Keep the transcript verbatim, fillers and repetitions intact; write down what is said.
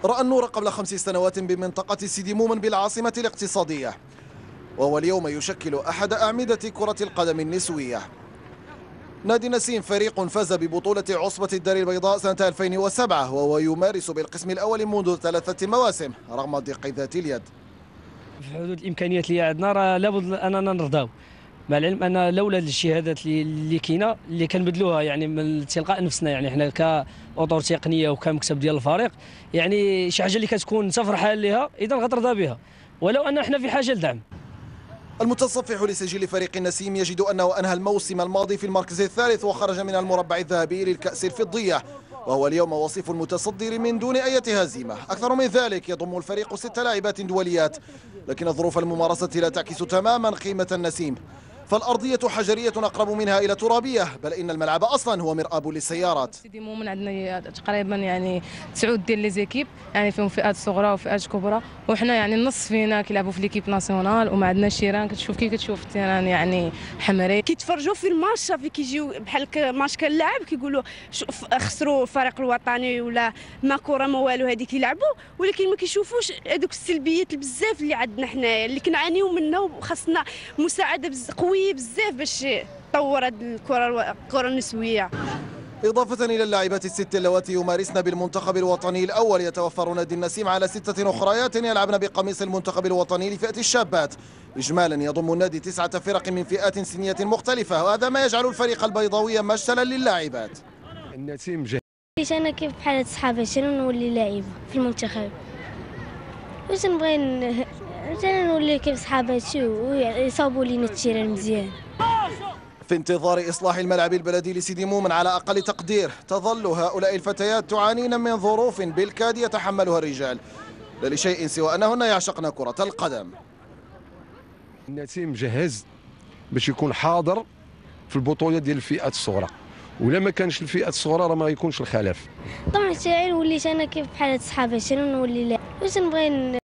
رأى النور قبل خمس سنوات بمنطقة سيدي مومن بالعاصمة الاقتصادية، وهو اليوم يشكل أحد أعمدة كرة القدم النسوية. نادي نسيم فريق فاز ببطولة عصبة الدار البيضاء سنة ألفين وسبعة، وهو يمارس بالقسم الأول منذ ثلاثة مواسم رغم ضيق ذات اليد. في حدود الإمكانيات اللي عندنا راه لابد أننا نرضاو، مع العلم أن لولا الشهادات اللي كاينه اللي كنبذلوها يعني من تلقاء نفسنا، يعني حنا كأطر تقنية وكمكتب ديال الفريق، يعني شي حاجة اللي كتكون أنت فرحان ليها إذا غترضى بها، ولو أن حنا في حاجة لدعم. المتصفح لسجل فريق النسيم يجد أنه أنهى الموسم الماضي في المركز الثالث وخرج من المربع الذهبي للكأس الفضية، وهو اليوم وصيف المتصدر من دون أي هزيمة. أكثر من ذلك يضم الفريق ست لاعبات دوليات، لكن ظروف الممارسة لا تعكس تماما قيمة النسيم، فالأرضية حجرية أقرب منها إلى ترابية، بل إن الملعب أصلا هو مرآب للسيارات. سيدي مومن عندنا تقريبا يعني تسعود ديال لي زيكيب، يعني فيهم فئات صغرى وفئات كبرى، وحنا يعني النص فينا كيلعبوا في ليكيب ناسيونال، وما عندنا شيران كتشوف كي كتشوف التيران يعني حمري. كيتفرجوا في الماتش صافي كيجيو بحال ماتش كنلعب كيقولوا خسروا الفريق الوطني ولا ما كره ما والو هذيك كيلعبوا، ولكن ما كيشوفوش هذوك السلبيات بزاف اللي عندنا حنايا اللي كنعانيو منها، وخاصنا مساعده قويه بزاف باش تطور هذه الكره الكره النسويه. إضافة إلى اللاعبات الست اللواتي يمارسن بالمنتخب الوطني الأول، يتوفر نادي النسيم على ستة أخريات يلعبن بقميص المنتخب الوطني لفئة الشابات. إجمالا يضم النادي تسعة فرق من فئات سنية مختلفة، وهذا ما يجعل الفريق البيضاوي مشتلا للاعبات. النسيم جاي. أنا كيف بحال صحابي أنا نولي لاعب في المنتخب، واش نبغي أنا نولي كيف صحاباتي ويصاوبوا لينا التيران مزيان. في انتظار إصلاح الملعب البلدي لسيدي مومن على أقل تقدير، تظل هؤلاء الفتيات تعانين من ظروف بالكاد يتحملها الرجال، لا لشيء سوى أنهن يعشقن كرة القدم. النسيم مجهز باش يكون حاضر في البطولة ديال الفئات الصغرى، ولا ما كانش الفئات الصغرى راه ما يكونش الخلاف. طمعت وليت أنا كيف بحال صحاباتي أنا نولي لاعب، واش نبغي